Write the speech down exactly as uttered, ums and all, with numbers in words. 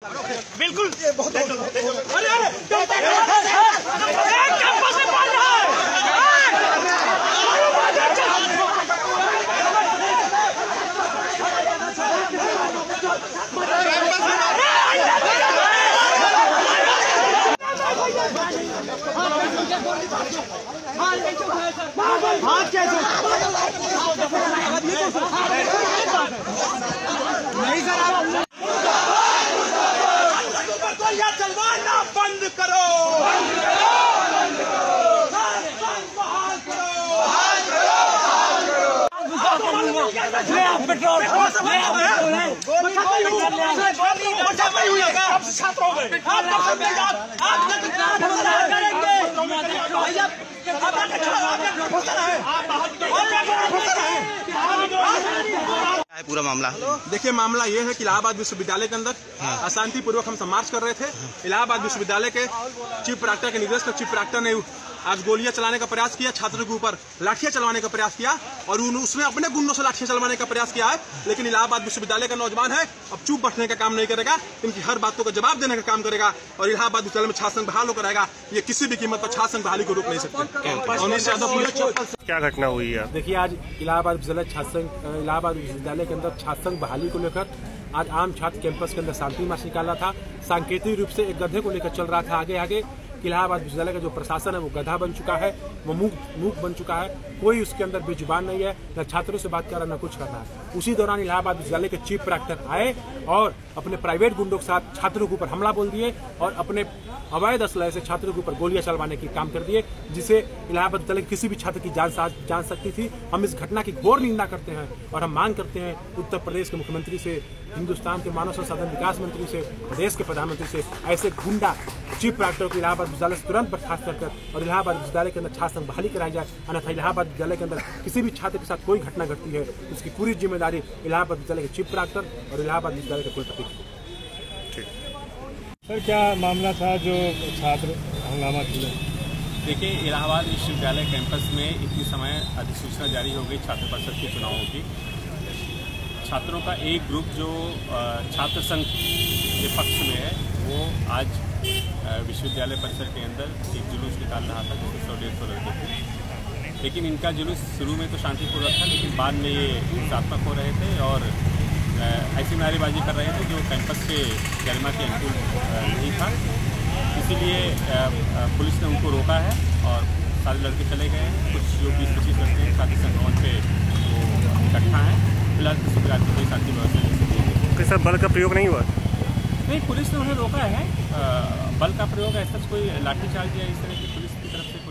बिल्कुल बहुत अरे अरे नहीं सर आप चलवाना बंद करो, पेट्रोल छात्रों में पूरा मामला देखिए, मामला ये है कि इलाहाबाद विश्वविद्यालय के अंदर अशांति पूर्वक हम मार्च कर रहे थे। इलाहाबाद विश्वविद्यालय के चीफ प्रॉक्टर के निर्देश पर चीफ प्रॉक्टर ने आज गोलियां चलाने का प्रयास किया, छात्रों के ऊपर लाठियां चलवाने का प्रयास किया और उसने अपने गुंडों से लाठियां चलवाने का प्रयास किया है। लेकिन इलाहाबाद विश्वविद्यालय का नौजवान है, अब चुप बैठने का काम नहीं करेगा, इनकी हर बातों का जवाब देने का काम करेगा और इलाहाबाद विश्वविद्यालय में छात्र संघ बहाल होकर रहेगा। ये किसी भी कीमत पर छात्र संघ बहाली को रोक नहीं सकते। क्या घटना हुई है? देखिए, आज इलाहाबाद विश्वविद्यालय छात्र संघ इलाहाबाद विश्वविद्यालय के अंदर छात्र संघ बहाली को लेकर आज आम छात्र कैंपस के अंदर शांति मार्च निकाला था। सांकेतिक रूप से एक गधे को लेकर चल रहा था आगे आगे। इलाहाबाद विश्वविद्यालय का जो प्रशासन है वो गधा बन चुका है, वो मूक मूक बन चुका है, कोई उसके अंदर बेजुबान नहीं है, न छात्रों से बात कर रहा, न कुछ कर रहा है। उसी दौरान इलाहाबाद विश्वविद्यालय के चीफ प्रॉक्टर आए और अपने प्राइवेट गुंडों के साथ छात्रों के ऊपर हमला बोल दिए और अपने अवैध असलहे से छात्रों के ऊपर गोलियां चलवाने की काम कर दिए, जिसे इलाहाबाद विश्वविद्यालय के किसी भी छात्र की जान जान सकती थी। हम इस घटना की घोर निंदा करते हैं और हम मांग करते हैं उत्तर प्रदेश के मुख्यमंत्री से, हिंदुस्तान के मानव संसाधन विकास मंत्री से, प्रदेश के प्रधानमंत्री से ऐसे गुंडा चीफ प्रॉक्टर को इलाहाबाद विश्वविद्यालय से तुरंत बर्खास्त कर और इलाहाबाद विश्वविद्यालय के अंदर छात्र संघ बहाली कराई जाए। अन्यथा इलाहाबाद विश्वविद्यालय के अंदर किसी भी छात्र के साथ कोई घटना घटती है उसकी पूरी जिम्मेदारी इलाहाबाद विश्वविद्यालय के चीफ प्रॉक्टर और इलाहाबाद विश्वविद्यालय के कुलपति की। सर, क्या मामला था जो छात्र हंगामा किया? देखिए, इलाहाबाद विश्वविद्यालय कैंपस में इतनी समय अधिसूचना जारी हो गई छात्र परिषद के चुनावों की। छात्रों का एक ग्रुप जो छात्र संघ के पक्ष में है वो आज विश्वविद्यालय परिसर के अंदर एक जुलूस निकाल रहा था जिसमें सौ डेढ़ सौ लड़के थे। लेकिन इनका जुलूस शुरू में तो शांतिपूर्वक था, लेकिन बाद में ये हिंसात्मक हो रहे थे और ऐसी नारेबाजी कर रहे थे जो कैंपस के गरिमा के अनुकूल नहीं था। इसीलिए पुलिस ने उनको रोका है और सारे लड़के चले गए हैं। कुछ जो बीस पच्चीस लड़के हैं साथी संगठन पे वो इकट्ठा हैं। फिलहाल किसी प्रकार की कोई शांति व्यवस्था नहीं सकती। कैसा बल का प्रयोग नहीं हुआ? नहीं, पुलिस ने उन्हें रोका है। बल का प्रयोग ऐसा कोई लाठीचार्ज या इस तरह की पुलिस की तरफ से